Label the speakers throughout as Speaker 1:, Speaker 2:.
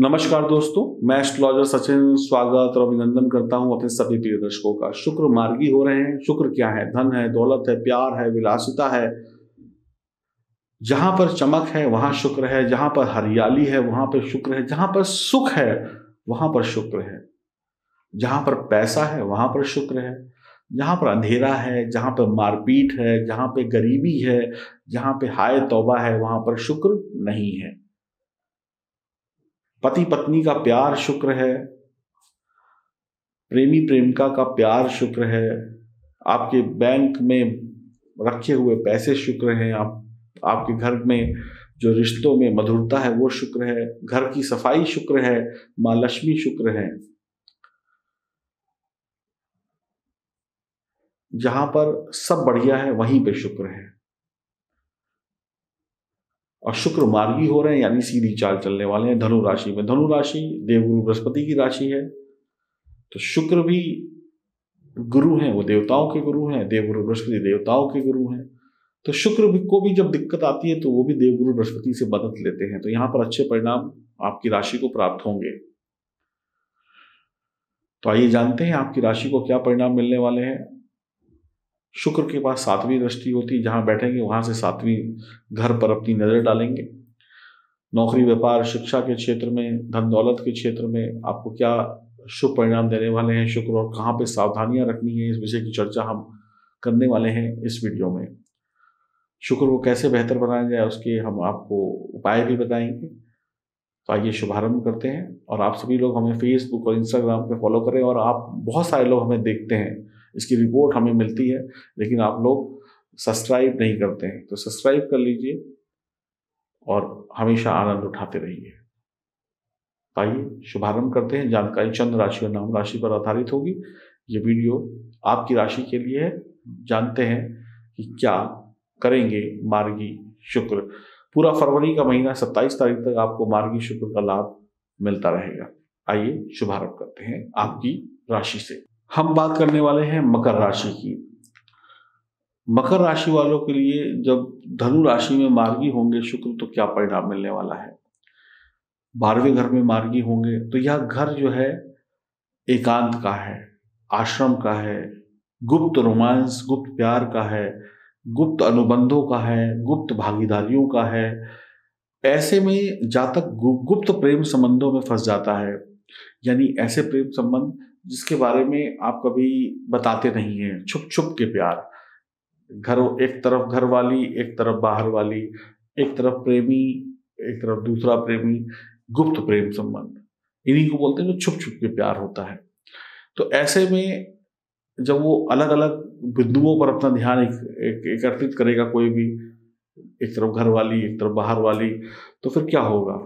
Speaker 1: नमस्कार दोस्तों, मैं एस्ट्रोलॉजर सचिन स्वागत और अभिनंदन करता हूं अपने सभी प्रिय दर्शकों का। शुक्र मार्गी हो रहे हैं। शुक्र क्या है? धन है, दौलत है, प्यार है, विलासिता है। जहां पर चमक है वहां शुक्र है, जहां पर हरियाली है वहां पर शुक्र है, जहां पर सुख है वहां पर शुक्र है, जहां पर पैसा है वहां पर शुक्र है, जहां पर अंधेरा है, जहां पर मारपीट है, जहां पे गरीबी है, जहां पे हाय तौबा है वहां पर शुक्र नहीं है। पति पत्नी का प्यार शुक्र है, प्रेमी प्रेमिका का प्यार शुक्र है, आपके बैंक में रखे हुए पैसे शुक्र हैं, आपके घर में जो रिश्तों में मधुरता है वो शुक्र है, घर की सफाई शुक्र है, माँ लक्ष्मी शुक्र है। जहां पर सब बढ़िया है वहीं पे शुक्र है। और शुक्र मार्गी हो रहे हैं यानी सीधी चाल चलने वाले हैं धनु राशि में। धनु राशि देवगुरु बृहस्पति की राशि है, तो शुक्र भी गुरु हैं, वो देवताओं के गुरु हैं। देवगुरु बृहस्पति देवताओं के गुरु हैं, तो शुक्र को भी जब दिक्कत आती है तो वो भी देवगुरु बृहस्पति से मदद लेते हैं। तो यहां पर अच्छे परिणाम आपकी राशि को प्राप्त होंगे। तो आइए जानते हैं आपकी राशि को क्या परिणाम मिलने वाले हैं। शुक्र के पास सातवीं दृष्टि होती है, जहां बैठेंगे वहां से सातवीं घर पर अपनी नजर डालेंगे। नौकरी, व्यापार, शिक्षा के क्षेत्र में, धन दौलत के क्षेत्र में आपको क्या शुभ परिणाम देने वाले हैं शुक्र, और कहाँ पे सावधानियां रखनी है, इस विषय की चर्चा हम करने वाले हैं इस वीडियो में। शुक्र को कैसे बेहतर बनाया जाए उसके हम आपको उपाय भी बताएंगे। तो आइए शुभारंभ करते हैं। और आप सभी लोग हमें फेसबुक और इंस्टाग्राम पे फॉलो करें। और आप बहुत सारे लोग हमें देखते हैं, इसकी रिपोर्ट हमें मिलती है, लेकिन आप लोग सब्सक्राइब नहीं करते हैं, तो सब्सक्राइब कर लीजिए और हमेशा आनंद उठाते रहिए। आइए शुभारंभ करते हैं। जानकारी चंद्र राशि और नाम राशि पर आधारित होगी। ये वीडियो आपकी राशि के लिए है। जानते हैं कि क्या करेंगे मार्गी शुक्र। पूरा फरवरी का महीना 27 तारीख तक आपको मार्गी शुक्र का लाभ मिलता रहेगा। आइए शुभारंभ करते हैं आपकी राशि से। हम बात करने वाले हैं मकर राशि की। मकर राशि वालों के लिए जब धनु राशि में मार्गी होंगे शुक्र तो क्या परिणाम मिलने वाला है। 12वें घर में मार्गी होंगे तो यह घर जो है एकांत का है, आश्रम का है, गुप्त रोमांस, गुप्त प्यार का है, गुप्त अनुबंधों का है, गुप्त भागीदारियों का है। ऐसे में जातक गुप्त प्रेम संबंधों में फंस जाता है, यानी ऐसे प्रेम संबंध जिसके बारे में आप कभी बताते नहीं हैं, छुप छुप के प्यार। घर एक तरफ घर वाली, एक तरफ बाहर वाली, एक तरफ प्रेमी, एक तरफ दूसरा प्रेमी, गुप्त प्रेम संबंध, इन्हीं को बोलते हैं जो छुप छुप के प्यार होता है। तो ऐसे में जब वो अलग अलग बिंदुओं पर अपना ध्यान एकत्रित करेगा कोई भी, एक तरफ घर वाली एक तरफ बाहर वाली, तो फिर क्या होगा,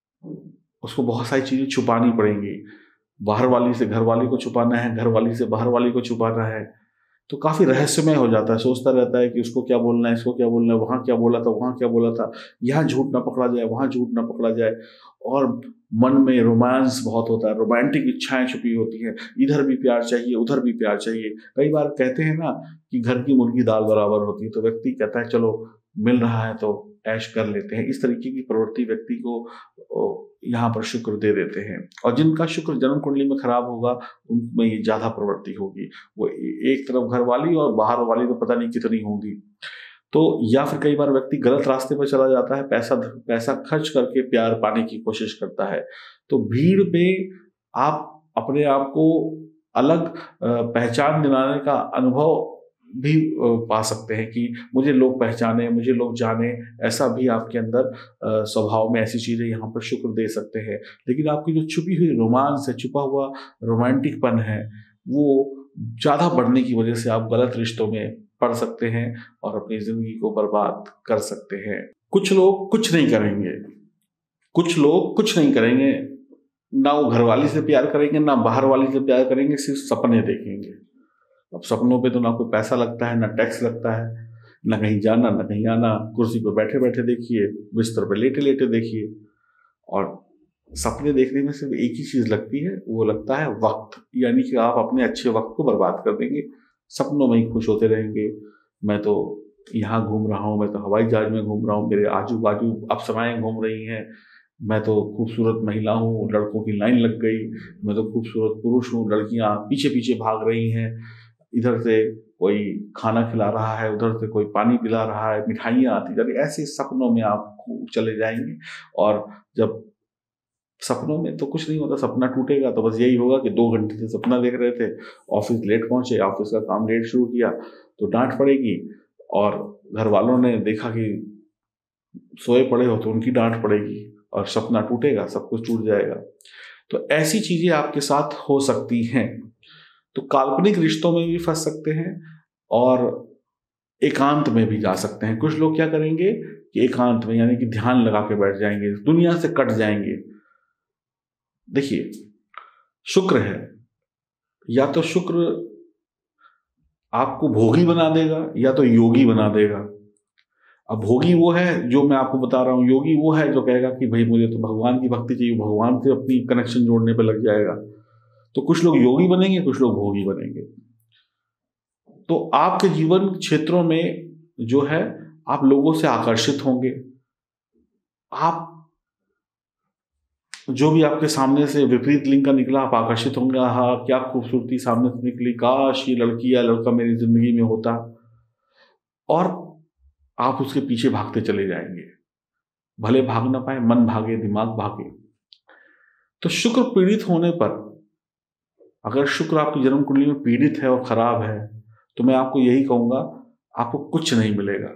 Speaker 1: उसको बहुत सारी चीजें छुपानी पड़ेंगी। बाहर वाली से घर वाली को छुपाना है, घर वाली से बाहर वाली को छुपाना है, तो काफी रहस्यमय हो जाता है। सोचता रहता है कि उसको क्या बोलना है, इसको क्या बोलना है, वहां क्या बोला था, वहां क्या बोला था, यहाँ झूठ ना पकड़ा जाए, वहां झूठ ना पकड़ा जाए। और मन में रोमांस बहुत होता है, रोमांटिक इच्छाएं छुपी होती हैं, इधर भी प्यार चाहिए उधर भी प्यार चाहिए। कई बार कहते हैं ना कि घर की मुर्गी दाल बराबर होती है, तो व्यक्ति कहता है चलो मिल रहा है तो ऐश कर लेते हैं। इस तरीके की प्रवृत्ति व्यक्ति को यहाँ पर शुक्र दे देते हैं। और जिनका शुक्र जन्म कुंडली में खराब होगा उनमें ये ज्यादा प्रवृत्ति होगी, वो एक तरफ घर वाली और बाहर वाली तो पता नहीं कितनी होगी। तो या फिर कई बार व्यक्ति गलत रास्ते पर चला जाता है, पैसा खर्च करके प्यार पाने की कोशिश करता है। तो भीड़ पे आप अपने आप को अलग पहचान दिलाने का अनुभव भी पा सकते हैं कि मुझे लोग पहचाने, मुझे लोग जाने, ऐसा भी आपके अंदर स्वभाव में ऐसी चीजें यहाँ पर शुक्र दे सकते हैं। लेकिन आपकी जो छुपी हुई रोमांस है, छुपा हुआ रोमांटिकपन है, वो ज्यादा बढ़ने की वजह से आप गलत रिश्तों में पड़ सकते हैं और अपनी जिंदगी को बर्बाद कर सकते हैं। कुछ लोग कुछ नहीं करेंगे, कुछ लोग कुछ नहीं करेंगे, ना वो घर वाली से प्यार करेंगे ना बाहर वाली से प्यार करेंगे, सिर्फ सपने देखेंगे। अब सपनों पे तो ना कोई पैसा लगता है, ना टैक्स लगता है, ना कहीं जाना ना कहीं आना। कुर्सी पर बैठे बैठे देखिए, बिस्तर पर लेटे लेटे देखिए। और सपने देखने में सिर्फ एक ही चीज लगती है, वो लगता है वक्त, यानी कि आप अपने अच्छे वक्त को बर्बाद कर देंगे, सपनों में ही खुश होते रहेंगे। मैं तो यहाँ घूम रहा हूँ, मैं तो हवाई जहाज में घूम रहा हूँ, मेरे आजू बाजू अप्सराएं घूम रही हैं, मैं तो खूबसूरत महिला हूँ, लड़कों की लाइन लग गई, मैं तो खूबसूरत पुरुष हूँ, लड़कियां पीछे पीछे भाग रही हैं, इधर से कोई खाना खिला रहा है, उधर से कोई पानी पिला रहा है, मिठाइयाँ आती जा रही, ऐसे सपनों में आप चले जाएंगे। और जब सपनों में तो कुछ नहीं होता, सपना टूटेगा तो बस यही होगा कि 2 घंटे से सपना देख रहे थे, ऑफिस लेट पहुंचे, ऑफिस का काम लेट शुरू किया तो डांट पड़ेगी, और घर वालों ने देखा कि सोए पड़े हो तो उनकी डांट पड़ेगी, और सपना टूटेगा, सब कुछ टूट जाएगा। तो ऐसी चीजें आपके साथ हो सकती हैं। तो काल्पनिक रिश्तों में भी फंस सकते हैं और एकांत में भी जा सकते हैं। कुछ लोग क्या करेंगे कि एकांत में यानी कि ध्यान लगा के बैठ जाएंगे, दुनिया से कट जाएंगे। देखिए, शुक्र है, या तो शुक्र आपको भोगी बना देगा या तो योगी बना देगा। अब भोगी वो है जो मैं आपको बता रहा हूं, योगी वो है जो कहेगा कि भाई मुझे तो भगवान की भक्ति चाहिए, भगवान से अपनी कनेक्शन जोड़ने पे लग जाएगा। तो कुछ लोग योगी बनेंगे, कुछ लोग भोगी बनेंगे। तो आपके जीवन क्षेत्रों में जो है आप लोगों से आकर्षित होंगे, आप जो भी आपके सामने से विपरीत लिंग का निकला आप आकर्षित होंगे, हाँ क्या खूबसूरती सामने से निकली, काश ये लड़की या लड़का मेरी जिंदगी में होता, और आप उसके पीछे भागते चले जाएंगे। भले भाग ना पाए, मन भागे, दिमाग भागे। तो शुक्र पीड़ित होने पर, अगर शुक्र आपकी जन्म कुंडली में पीड़ित है और खराब है, तो मैं आपको यही कहूंगा, आपको कुछ नहीं मिलेगा।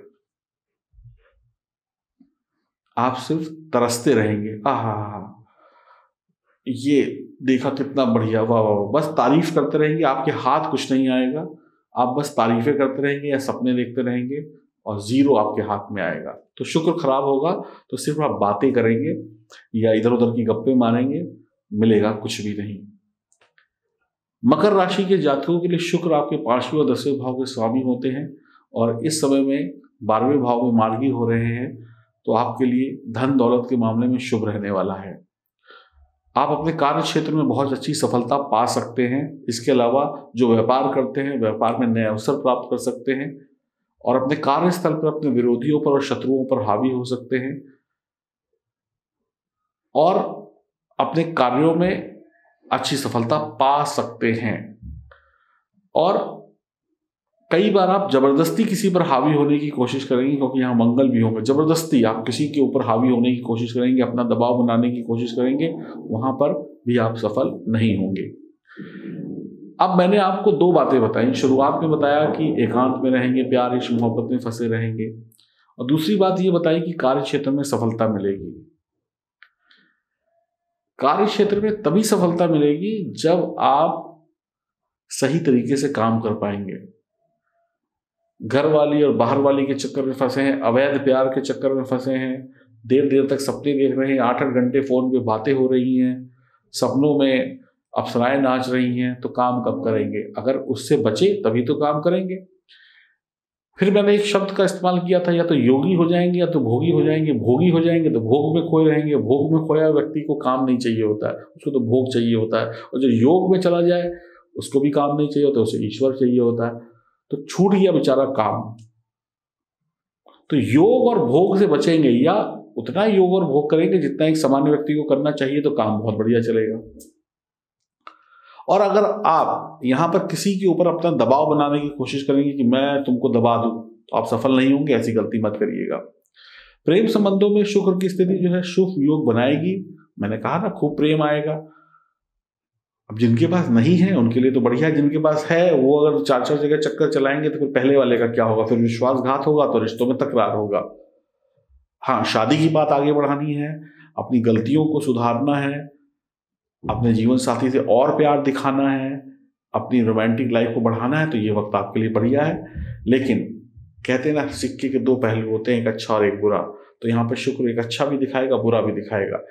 Speaker 1: आप सिर्फ तरसते रहेंगे, आहा ये देखा कितना बढ़िया, वाह वाह, बस तारीफ करते रहेंगे, आपके हाथ कुछ नहीं आएगा, आप बस तारीफें करते रहेंगे या सपने देखते रहेंगे और जीरो आपके हाथ में आएगा। तो शुक्र खराब होगा तो सिर्फ आप बातें करेंगे या इधर उधर की गप्पे मारेंगे, मिलेगा कुछ भी नहीं। मकर राशि के जातकों के लिए शुक्र आपके 5वें और 10वें भाव के स्वामी होते हैं, और इस समय में 12वें भाव में मार्गी हो रहे हैं, तो आपके लिए धन दौलत के मामले में शुभ रहने वाला है। आप अपने कार्य क्षेत्र में बहुत अच्छी सफलता पा सकते हैं। इसके अलावा जो व्यापार करते हैं, व्यापार में नए अवसर प्राप्त कर सकते हैं, और अपने कार्यस्थल पर अपने विरोधियों पर और शत्रुओं पर हावी हो सकते हैं, और अपने कार्यों में अच्छी सफलता पा सकते हैं। और कई बार आप जबरदस्ती किसी पर हावी होने की कोशिश करेंगे, क्योंकि यहाँ मंगल भी होंगे, जबरदस्ती आप किसी के ऊपर हावी होने की कोशिश करेंगे, अपना दबाव बनाने की कोशिश करेंगे, वहां पर भी आप सफल नहीं होंगे। अब मैंने आपको 2 बातें बताई। शुरुआत में बताया कि एकांत में रहेंगे, प्यार इश्क मोहब्बत में फंसे रहेंगे, और दूसरी बात ये बताई कि कार्य क्षेत्र में सफलता मिलेगी। कार्य क्षेत्र में तभी सफलता मिलेगी जब आप सही तरीके से काम कर पाएंगे। घर वाली और बाहर वाली के चक्कर में फंसे हैं, अवैध प्यार के चक्कर में फंसे हैं, देर देर तक सपने देख रहे हैं, 8-8 घंटे फोन पे बातें हो रही हैं, सपनों में अप्सराएं नाच रही हैं, तो काम कब करेंगे? अगर उससे बचे तभी तो काम करेंगे। फिर मैंने एक शब्द का इस्तेमाल किया था, या तो योगी हो जाएंगे या तो भोगी हो जाएंगे। भोगी हो जाएंगे तो भोग में खोए रहेंगे, भोग में खोया व्यक्ति को काम नहीं चाहिए होता है, उसको तो भोग चाहिए होता है। और जो योग में चला जाए उसको भी काम नहीं चाहिए होता, उसे ईश्वर चाहिए होता है। तो छूट गया बेचारा काम। तो योग और भोग से बचेंगे, या उतना योग और भोग करेंगे जितना एक सामान्य व्यक्ति को करना चाहिए, तो काम बहुत बढ़िया चलेगा। और अगर आप यहां पर किसी के ऊपर अपना दबाव बनाने की कोशिश करेंगे कि मैं तुमको दबा दूं, तो आप सफल नहीं होंगे। ऐसी गलती मत करिएगा। प्रेम संबंधों में शुक्र की स्थिति जो है शुभ योग बनाएगी। मैंने कहा ना, खूब प्रेम आएगा। अब जिनके पास नहीं है उनके लिए तो बढ़िया, जिनके पास है वो अगर 4-4 जगह चक्कर चलाएंगे तो फिर पहले वाले का क्या होगा? फिर विश्वासघात होगा तो रिश्तों में तकरार होगा। हाँ, शादी की बात आगे बढ़ानी है, अपनी गलतियों को सुधारना है, अपने जीवन साथी से और प्यार दिखाना है, अपनी रोमांटिक लाइफ को बढ़ाना है, तो ये वक्त आपके लिए बढ़िया है। लेकिन कहते हैं ना, सिक्के के 2 पहलू होते हैं, एक अच्छा और एक बुरा। तो यहाँ पर शुक्र एक अच्छा भी दिखाएगा, बुरा भी दिखाएगा।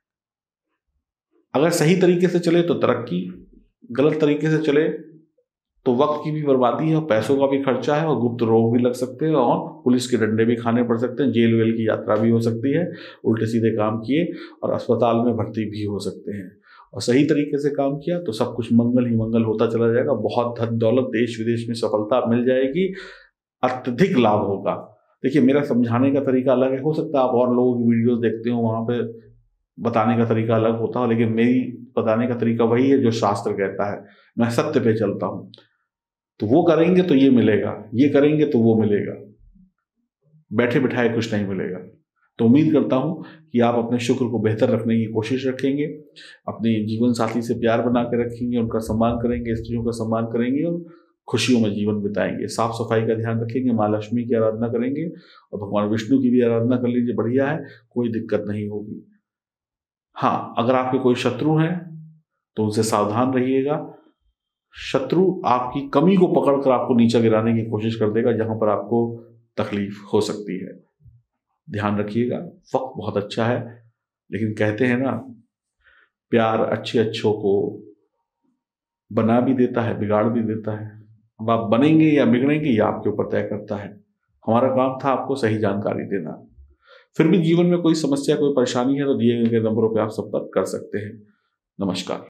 Speaker 1: अगर सही तरीके से चले तो तरक्की, गलत तरीके से चले तो वक्त की भी बर्बादी है और पैसों का भी खर्चा है, और गुप्त रोग भी लग सकते हैं, और पुलिस के डंडे भी खाने पड़ सकते हैं, जेल वेल की यात्रा भी हो सकती है, उल्टे सीधे काम किए और अस्पताल में भर्ती भी हो सकते हैं। और सही तरीके से काम किया तो सब कुछ मंगल ही मंगल होता चला जाएगा। बहुत धन दौलत, देश विदेश में सफलता मिल जाएगी, अत्यधिक लाभ होगा। देखिए, मेरा समझाने का तरीका अलग है, हो सकता है आप और लोगों की वीडियोस देखते हो, वहां पे बताने का तरीका अलग होता है, लेकिन मेरी बताने का तरीका वही है जो शास्त्र कहता है। मैं सत्य पे चलता हूं। तो वो करेंगे तो ये मिलेगा, ये करेंगे तो वो मिलेगा, बैठे बिठाए कुछ नहीं मिलेगा। तो उम्मीद करता हूं कि आप अपने शुक्र को बेहतर रखने की कोशिश रखेंगे, अपने जीवन साथी से प्यार बना के रखेंगे, उनका सम्मान करेंगे, स्त्रियों का सम्मान करेंगे और खुशियों में जीवन बिताएंगे। साफ सफाई का ध्यान रखेंगे, माँ लक्ष्मी की आराधना करेंगे और भगवान विष्णु की भी आराधना कर लीजिए, बढ़िया है, कोई दिक्कत नहीं होगी। हाँ, अगर आपके कोई शत्रु हैं तो उनसे सावधान रहिएगा। शत्रु आपकी कमी को पकड़कर आपको नीचा गिराने की कोशिश कर देगा, जहां पर आपको तकलीफ हो सकती है। ध्यान रखिएगा। वक्त बहुत अच्छा है, लेकिन कहते हैं ना, प्यार अच्छे अच्छों को बना भी देता है, बिगाड़ भी देता है। अब आप बनेंगे या बिगड़ेंगे ये आपके ऊपर तय करता है। हमारा काम था आपको सही जानकारी देना। फिर भी जीवन में कोई समस्या, कोई परेशानी है तो दिए गए नंबरों पर आप संपर्क कर सकते हैं। नमस्कार।